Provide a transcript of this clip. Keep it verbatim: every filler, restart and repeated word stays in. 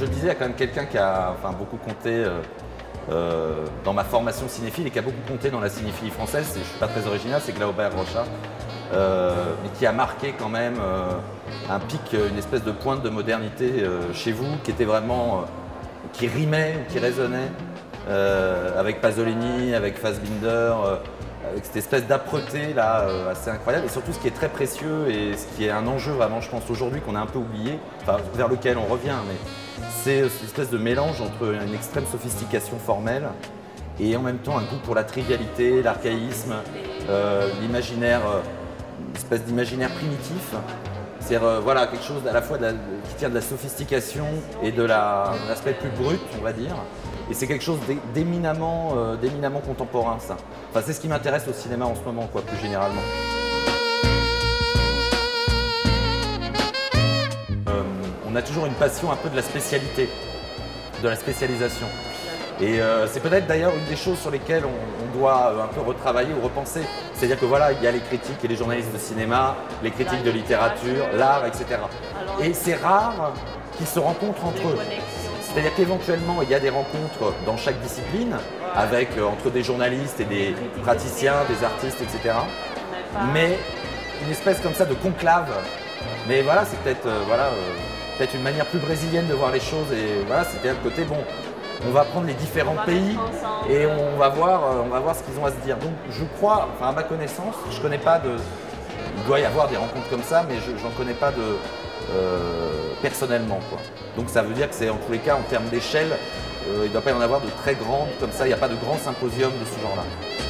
je le disais, il y a quand même quelqu'un qui a enfin, beaucoup compté euh, euh, dans ma formation cinéphile et qui a beaucoup compté dans la cinéphilie française. Je ne suis pas très original, c'est Glauber Rocha, euh, mais qui a marqué quand même euh, un pic, une espèce de pointe de modernité euh, chez vous, qui était vraiment, euh, qui rimait, qui résonnait euh, avec Pasolini, avec Fassbinder. Euh, avec cette espèce d'âpreté là euh, assez incroyable, et surtout ce qui est très précieux et ce qui est un enjeu vraiment je pense aujourd'hui qu'on a un peu oublié, enfin vers lequel on revient, mais c'est cette espèce de mélange entre une extrême sophistication formelle et en même temps un goût pour la trivialité, l'archaïsme, euh, l'imaginaire, euh, une espèce d'imaginaire primitif. C'est-à-dire euh, voilà, quelque chose à la fois de la, qui tient de la sophistication et de l'aspect plus brut, on va dire. Et c'est quelque chose d'éminemment euh, d'éminemment contemporain, ça. Enfin, c'est ce qui m'intéresse au cinéma en ce moment, quoi, plus généralement. Euh, on a toujours une passion un peu de la spécialité, de la spécialisation. Et euh, c'est peut-être d'ailleurs une des choses sur lesquelles on, on doit un peu retravailler ou repenser. C'est-à-dire que voilà, il y a les critiques et les journalistes de cinéma, les critiques de littérature, l'art, et cetera. Et c'est rare qu'ils se rencontrent entre eux. C'est-à-dire qu'éventuellement, il y a des rencontres dans chaque discipline, avec euh, entre des journalistes et des praticiens, des artistes, et cetera. Mais une espèce comme ça de conclave. Mais voilà, c'est peut-être euh, voilà, euh, peut-être une manière plus brésilienne de voir les choses. Et voilà, c'était un côté, bon, on va prendre les différents pays et on va voir, euh, on va voir ce qu'ils ont à se dire. Donc je crois, enfin à ma connaissance, je connais pas de... Il doit y avoir des rencontres comme ça, mais je n'en connais pas de... Euh, personnellement, quoi. Donc ça veut dire que c'est en tous les cas en termes d'échelle, euh, il ne doit pas y en avoir de très grandes comme ça, il n'y a pas de grand symposium de ce genre-là.